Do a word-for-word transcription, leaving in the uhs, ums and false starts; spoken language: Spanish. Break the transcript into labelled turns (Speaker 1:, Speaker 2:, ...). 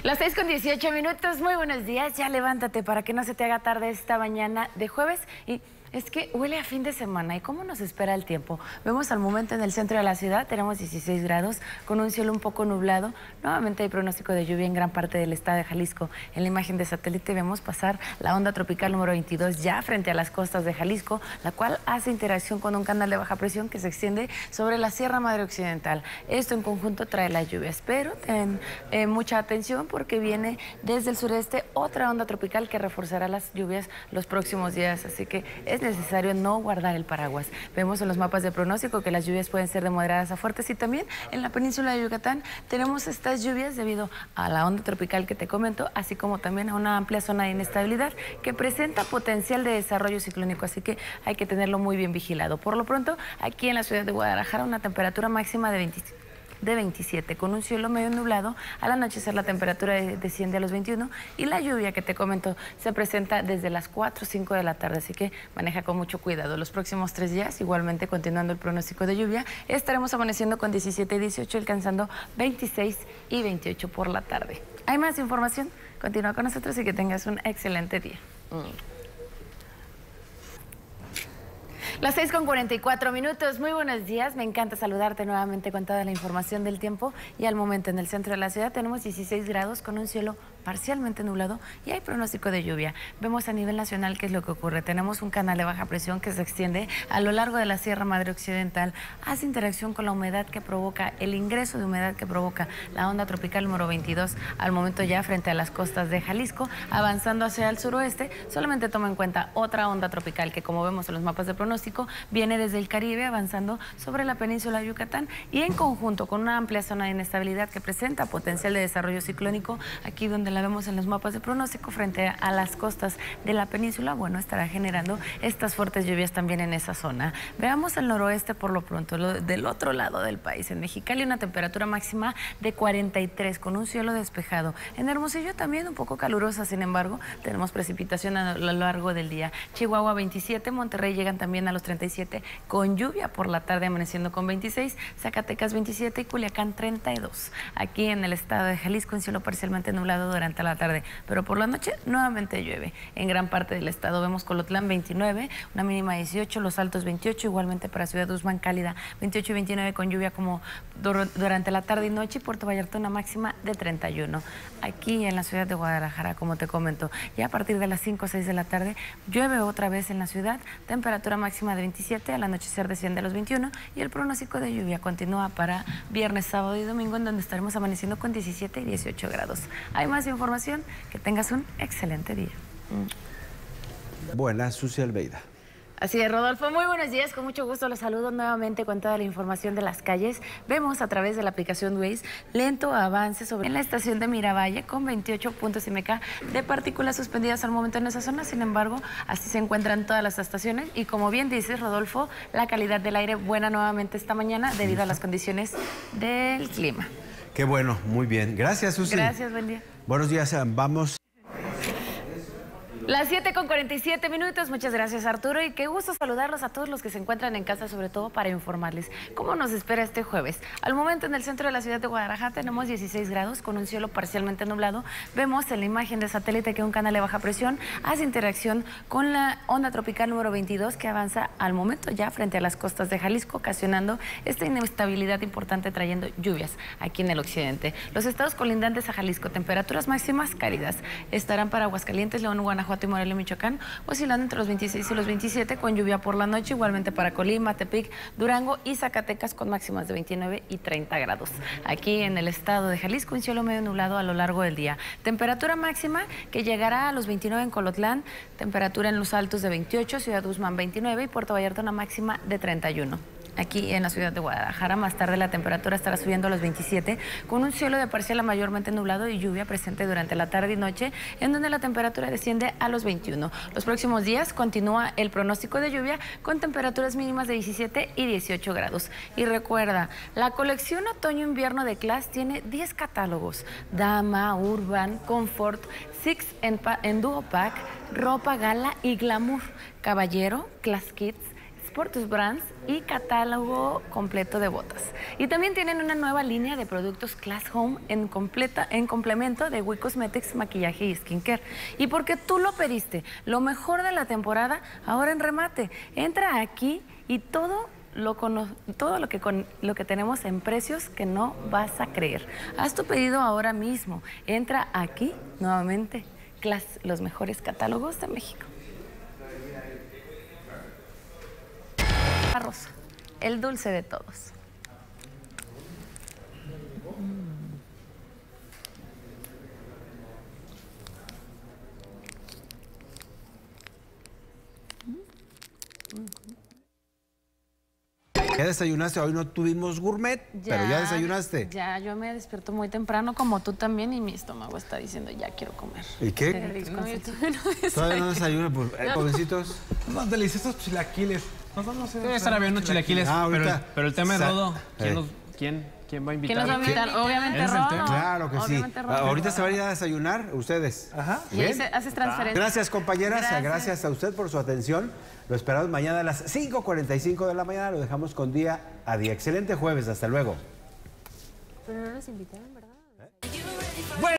Speaker 1: Las seis con dieciocho minutos, muy buenos días. Ya levántate para que no se te haga tarde esta mañana de jueves. Y es que huele a fin de semana. ¿Y cómo nos espera el tiempo? Vemos al momento en el centro de la ciudad, tenemos dieciséis grados, con un cielo un poco nublado. Nuevamente hay pronóstico de lluvia en gran parte del estado de Jalisco. En la imagen de satélite vemos pasar la onda tropical número veintidós ya frente a las costas de Jalisco, la cual hace interacción con un canal de baja presión que se extiende sobre la Sierra Madre Occidental. Esto en conjunto trae las lluvias, pero ten eh, mucha atención porque viene desde el sureste otra onda tropical que reforzará las lluvias los próximos días, así que es necesario no guardar el paraguas. Vemos en los mapas de pronóstico que las lluvias pueden ser de moderadas a fuertes y también en la península de Yucatán tenemos estas lluvias debido a la onda tropical que te comento, así como también a una amplia zona de inestabilidad que presenta potencial de desarrollo ciclónico, así que hay que tenerlo muy bien vigilado. Por lo pronto, aquí en la ciudad de Guadalajara, una temperatura máxima de veinticinco. De veintisiete, con un cielo medio nublado. Al anochecer la temperatura desciende a los veintiuno y la lluvia que te comento se presenta desde las cuatro o cinco de la tarde, así que maneja con mucho cuidado. Los próximos tres días, igualmente continuando el pronóstico de lluvia, estaremos amaneciendo con diecisiete y dieciocho, alcanzando veintiséis y veintiocho por la tarde. Hay más información, continúa con nosotros y que tengas un excelente día. Mm. Las seis con cuarenta y cuatro minutos, muy buenos días, me encanta saludarte nuevamente con toda la información del tiempo y al momento en el centro de la ciudad tenemos dieciséis grados con un cielo parcialmente nublado y hay pronóstico de lluvia. Vemos a nivel nacional qué es lo que ocurre, tenemos un canal de baja presión que se extiende a lo largo de la Sierra Madre Occidental, hace interacción con la humedad que provoca, el ingreso de humedad que provoca la onda tropical número veintidós al momento ya frente a las costas de Jalisco, avanzando hacia el suroeste. Solamente toma en cuenta otra onda tropical que, como vemos en los mapas de pronóstico, viene desde el Caribe avanzando sobre la península de Yucatán y en conjunto con una amplia zona de inestabilidad que presenta potencial de desarrollo ciclónico, aquí donde la vemos en los mapas de pronóstico frente a las costas de la península, bueno, estará generando estas fuertes lluvias también en esa zona. Veamos el noroeste por lo pronto, lo, del otro lado del país. En Mexicali una temperatura máxima de cuarenta y tres con un cielo despejado. En Hermosillo también un poco calurosa, sin embargo, tenemos precipitación a lo largo del día. Chihuahua veintisiete, Monterrey llegan también a los treinta y siete con lluvia por la tarde amaneciendo con veintiséis, Zacatecas veintisiete y Culiacán treinta y dos. Aquí en el estado de Jalisco un cielo parcialmente nublado durante la tarde, pero por la noche nuevamente llueve. En gran parte del estado vemos Colotlán veintinueve, una mínima de dieciocho, Los Altos veintiocho, igualmente para Ciudad Guzmán cálida veintiocho y veintinueve con lluvia como durante la tarde y noche, y Puerto Vallarta una máxima de treinta y uno. Aquí en la ciudad de Guadalajara, como te comento, ya a partir de las cinco o seis de la tarde llueve otra vez en la ciudad, temperatura máxima de veintisiete, al anochecer desciende a los veintiuno y el pronóstico de lluvia continúa para viernes, sábado y domingo, en donde estaremos amaneciendo con diecisiete y dieciocho grados. Hay más información, que tengas un excelente día. Mm.
Speaker 2: Buenas, Susi Almeida.
Speaker 1: Así es, Rodolfo, muy buenos días, con mucho gusto los saludo nuevamente con toda la información de las calles. Vemos a través de la aplicación Waze lento avance sobre en la estación de Miravalle con veintiocho puntos I M K de partículas suspendidas al momento en esa zona. Sin embargo, así se encuentran todas las estaciones y, como bien dices, Rodolfo, la calidad del aire buena nuevamente esta mañana debido a las condiciones del clima.
Speaker 2: Qué bueno, muy bien. Gracias, Susi.
Speaker 1: Gracias, buen día.
Speaker 2: Buenos días, vamos.
Speaker 1: Las siete con cuarenta y siete minutos, muchas gracias, Arturo, y qué gusto saludarlos a todos los que se encuentran en casa, sobre todo para informarles cómo nos espera este jueves. Al momento en el centro de la ciudad de Guadalajara tenemos dieciséis grados con un cielo parcialmente nublado. Vemos en la imagen de satélite que un canal de baja presión hace interacción con la onda tropical número veintidós que avanza al momento ya frente a las costas de Jalisco, ocasionando esta inestabilidad importante trayendo lluvias aquí en el occidente. Los estados colindantes a Jalisco, temperaturas máximas cálidas, estarán para Aguascalientes, León, Guanajuato y Morelia, Michoacán, oscilando entre los veintiséis y los veintisiete con lluvia por la noche, igualmente para Colima, Tepic, Durango y Zacatecas con máximas de veintinueve y treinta grados. Aquí en el estado de Jalisco un cielo medio nublado a lo largo del día. Temperatura máxima que llegará a los veintinueve en Colotlán, temperatura en Los Altos de veintiocho, Ciudad Guzmán veintinueve y Puerto Vallarta una máxima de treinta y uno. Aquí en la ciudad de Guadalajara, más tarde la temperatura estará subiendo a los veintisiete, con un cielo de parcial a mayormente nublado y lluvia presente durante la tarde y noche, en donde la temperatura desciende a los veintiuno. Los próximos días continúa el pronóstico de lluvia con temperaturas mínimas de diecisiete y dieciocho grados. Y recuerda, la colección Otoño-Invierno de Class tiene diez catálogos: Dama, Urban, Comfort, Six en, en Duo Pack, ropa gala y glamour, caballero, Class Kids, por tus brands y catálogo completo de botas. Y también tienen una nueva línea de productos Class Home en, completa, en complemento de We Cosmetics, maquillaje y skincare. Y porque tú lo pediste, lo mejor de la temporada, ahora en remate. Entra aquí y todo lo, cono todo lo que, con lo que tenemos en precios que no vas a creer. Haz tu pedido ahora mismo. Entra aquí nuevamente. Class, los mejores catálogos de México. Rosa, el dulce de todos.
Speaker 2: ¿Ya desayunaste? Hoy no tuvimos gourmet, ya, pero ya desayunaste.
Speaker 1: Ya, yo me despierto muy temprano, como tú también, y mi estómago está diciendo, ya quiero comer.
Speaker 2: ¿Y qué?
Speaker 1: qué
Speaker 3: No,
Speaker 1: no,
Speaker 2: ¿Todavía no desayuna? Pues, eh, jovencitos.
Speaker 3: Unos deliciosos chilaquiles. No, no, no sé.
Speaker 4: Debe estar habiendo chilaquiles,
Speaker 2: Ah,
Speaker 4: pero,
Speaker 2: ahorita.
Speaker 4: pero el tema es
Speaker 2: Sa-
Speaker 4: Rodo. ¿Quién,
Speaker 2: eh.
Speaker 4: nos- quién, quién va a invitar?
Speaker 1: ¿Quién nos va a invitar? Obviamente
Speaker 4: Ese es el
Speaker 1: Rodo.
Speaker 4: tema.
Speaker 2: Claro que sí.
Speaker 1: Obviamente Rodo.
Speaker 2: Ahorita se van a ir a desayunar ustedes.
Speaker 3: Ajá.
Speaker 1: Y ahí se- haces transferencia.
Speaker 2: Gracias, compañeras. Gracias.
Speaker 1: Gracias.
Speaker 2: a usted por su atención. Lo esperamos mañana a las cinco cuarenta y cinco de la mañana. Lo dejamos con día a día. Excelente jueves. Hasta luego.
Speaker 5: Pero no nos invitaron, ¿verdad?